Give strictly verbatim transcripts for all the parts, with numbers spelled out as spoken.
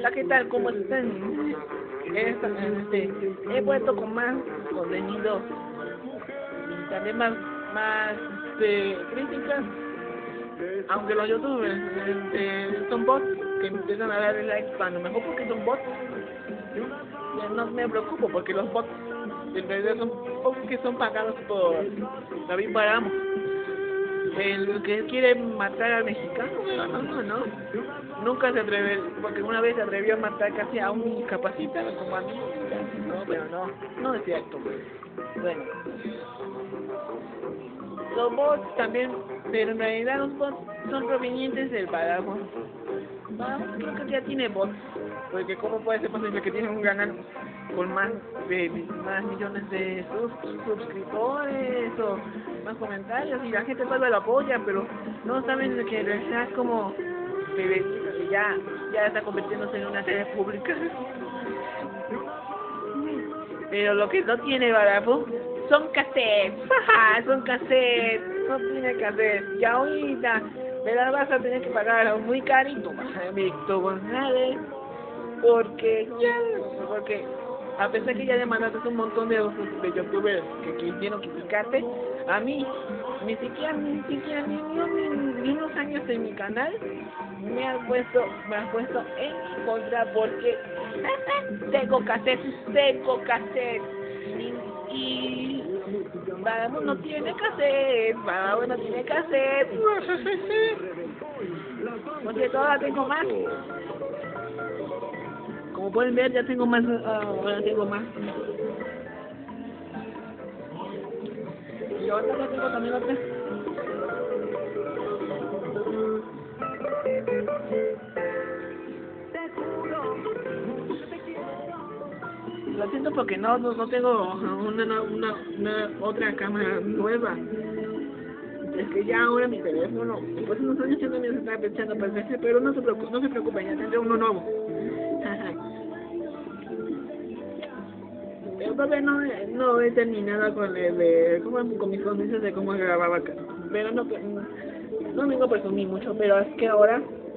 Hola, ¿qué tal? ¿Cómo están? Esta, este, he vuelto con más contenido y también más, más este, críticas, aunque los youtubers este, son bots que empiezan a darle likes cuando mejor porque son bots. Ya no me preocupo porque los bots en realidad son bots que son pagados por David Baramo, el que quiere matar al mexicano. No, no, no, nunca se atreve, porque una vez se atrevió a matar casi a un incapacitado como a mí. No, pero no, no es cierto. Bueno, los bots también, pero en realidad los bots son provenientes del Baramo. Baramo creo que ya tiene bots, porque cómo puede ser posible que tiene un canal con más de más millones de sus, suscriptores o más comentarios y la gente todavía lo apoya, pero no saben que en realidad es como que ya ya está convirtiéndose en una serie pública. Pero lo que no tiene Baramo son cassettes, son cassettes, no tiene cassettes. Y ahorita me la vas a tener que pagar muy carito, Víctor González, porque ya, porque a pesar que ya demandaste un montón de, de youtubers que quisieron criticarte, a mí ni siquiera ni siquiera ni, ni, ni unos años en mi canal me han puesto me han puesto en mi contra porque tengo cassettes, tengo cassettes y, y Baramo no tiene cassette, Baramo no tiene cassette. Porque todavía tengo más. Como pueden ver, ya tengo más, uh, ahora tengo más. Y ahora ya tengo también otra. Lo siento porque no, no, no tengo una, una, una, una otra cámara nueva. Es que ya ahora mi teléfono, después de unos años ya también se está pensando para el pero no se preocupen, no se preocupen, ya tendré uno nuevo. Pero todavía no, no he terminado con el de, como, con mis condiciones de cómo grababa acá. Pero no, no vengo a presumir mucho, pero es que ahora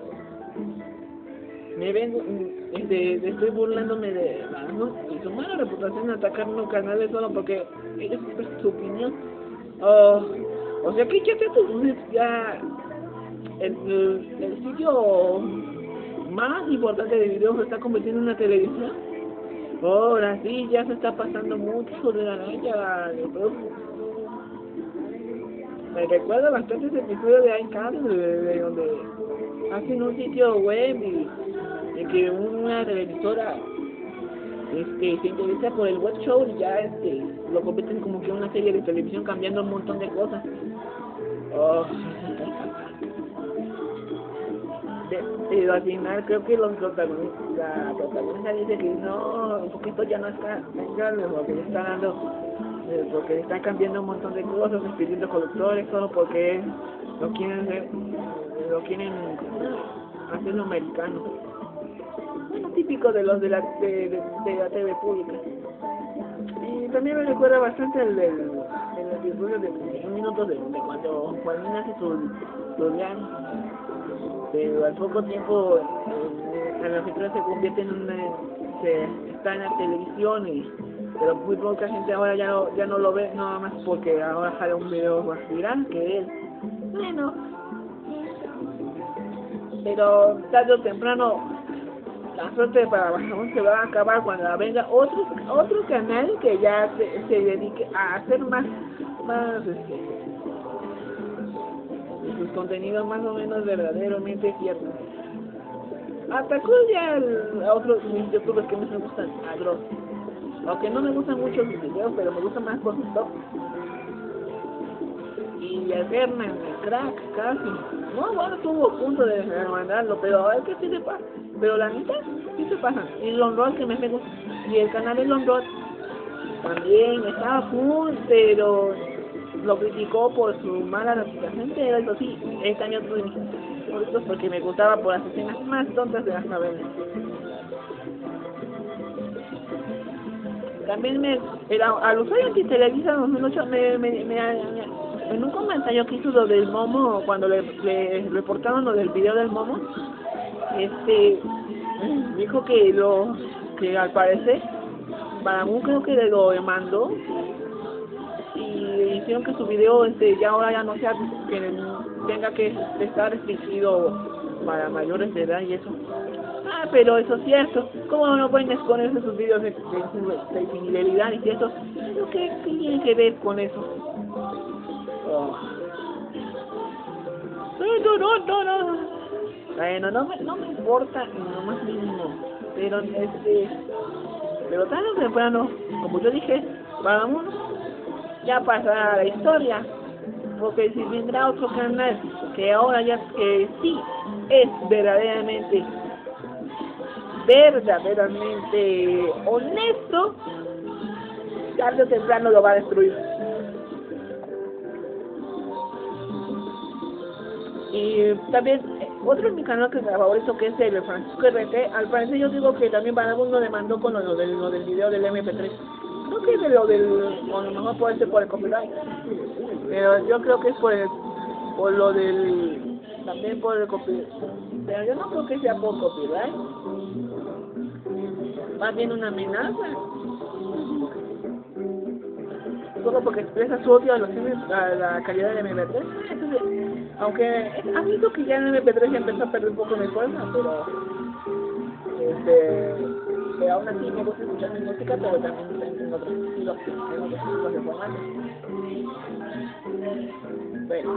me vengo, este, estoy burlándome de ¿no? y su mala reputación de atacar unos canales solo porque ellos expresan su opinión. Oh, o sea que ya, ya el, el, el sitio más importante de videos se está convirtiendo en una televisión. Ahora sí, ya se está pasando mucho de la raya. Me recuerda bastante ese episodio de iCarly, de, de donde hacen un sitio web y, y que una televisora este se interesa por el web show y ya este lo convierten como que una serie de televisión cambiando un montón de cosas. Oh. De, pero al final creo que los protagonistas, la protagonista dice que no, un poquito ya no está legal, porque le está dando, eh, porque le están cambiando un montón de cosas, despidiendo conductores solo porque lo quieren hacer, lo quieren hacerlo americano. Bueno, típico de los de la de, de, de la T V pública. Y también me recuerda bastante el del el episodio de un minuto de, de cuando Juanín hace su su diario. Pero al poco tiempo eh, el anfitrión se convierte en una se está en la televisión y pero muy poca gente ahora ya no ya no lo ve nada más porque ahora sale un video más viral que él. Bueno, pero tarde o temprano la suerte para Baramo se va a acabar cuando venga otro otro canal que ya se, se dedique a hacer más más este sus contenidos más o menos verdaderamente ciertos. Atacó ya el, a otros youtubers que me gustan, a Dross. Aunque no me gustan mucho sus videos, pero me gustan más por sus top. Y el Herman, el crack, casi. No, bueno, estuvo a punto de mandarlo, pero es que sí se pasa. Pero la mitad sí se pasan. Y el Lonrod que me gusta. Y el canal de Lonrod también estaba full, pero lo criticó por su mala reputación, pero eso sí, este año otro de mis favoritos porque me gustaba por las escenas más tontas de las novelas. También me, el, al usuario que Televisa dos mil ocho me, me, me, me, en un comentario que hizo lo del Momo, cuando le, le reportaron lo del video del Momo, este, dijo que lo que al parecer Badamun creo que lo demandó y hicieron que su video este ya ahora ya no sea que tenga que estar restringido para mayores de edad y eso. Ah, pero eso es cierto. ¿Cómo no pueden exponerse sus videos de, de, de infidelidad y eso? ¿Qué, ¿Qué tiene que ver con eso? Oh. No, no, no, no. Bueno, no me, no me importa en lo más mínimo. Pero este, pero tarde o temprano, como yo dije, vamos, ya pasará a la historia. Porque si vendrá otro canal que ahora ya que sí es verdaderamente verdaderamente honesto, tarde o temprano lo va a destruir. Y también otro de mi canal que me favorito, que es el de Francisco R T, al parecer yo digo que también Badamun lo demandó con lo, lo, del, lo del video del M P tres. No que de lo del, o a lo mejor puede ser por el copyright, pero yo creo que es por el, por lo del, también por el copyright, pero yo no creo que sea por copyright, más bien una amenaza, solo porque expresa su odio a, los, a la calidad del M P tres. Entonces, aunque es admito que ya el M P tres ya empezó a perder un poco de fuerza, pero este, pero aún así me gusta escuchar mi música, pero también en otros estilos, en otros estilos de formato. Bueno,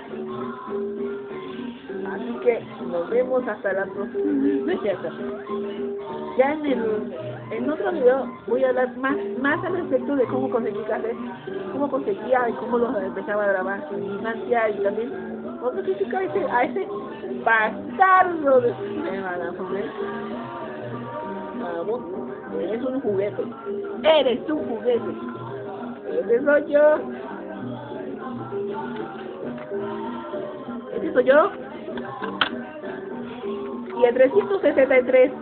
así que nos vemos hasta la próxima. No es cierto. Ya en el en otro video voy a hablar más más al respecto de cómo conseguí cassette, cómo conseguía y cómo los empezaba a grabar en mi infancia y también cómo criticar a ese, a ese bastardo de Badamun. Vamos, eres un juguete, eres un juguete, ese soy yo, ese soy yo, y el trescientos sesenta y tres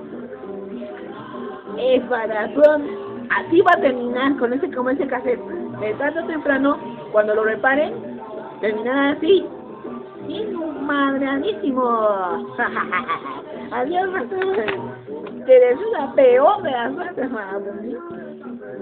es Badamun. Así va a terminar con ese, como ese cassette, de tarde o temprano, cuando lo reparen, terminará así, inmadreadísimo. Adiós, que eres la peor de las suertes, Badamun.